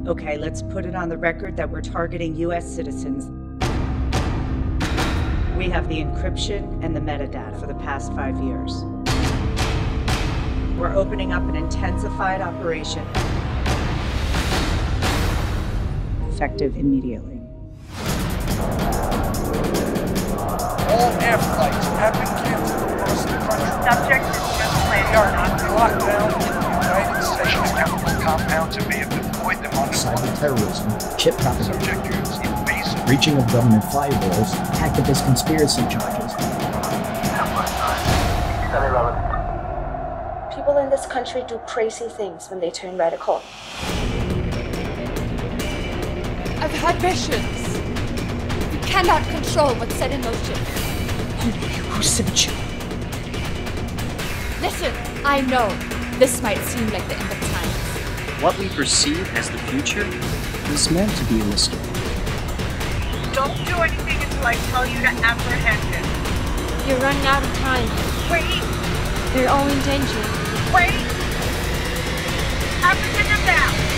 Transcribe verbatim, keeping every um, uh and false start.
Okay, let's put it on the record that we're targeting U S citizens. We have the encryption and the metadata for the past five years. We're opening up an intensified operation. Effective immediately. All air flights have been canceled across the country. Subject is just We planning are not to locked down in the United States. Chemical compounds are being deployed among cyber terrorism, chip propaganda, subject use invasive. breaching of government firewalls, activist conspiracy charges. People in this country do crazy things when they turn radical. I've had visions. You cannot control what's set in motion. Who sent you? Listen, I know this might seem like the end of time. What we perceive as the future is meant to be a mystery. Don't do anything until I tell you to apprehend it. You're running out of time. Wait, They're all in danger. wait! Apprehend him now!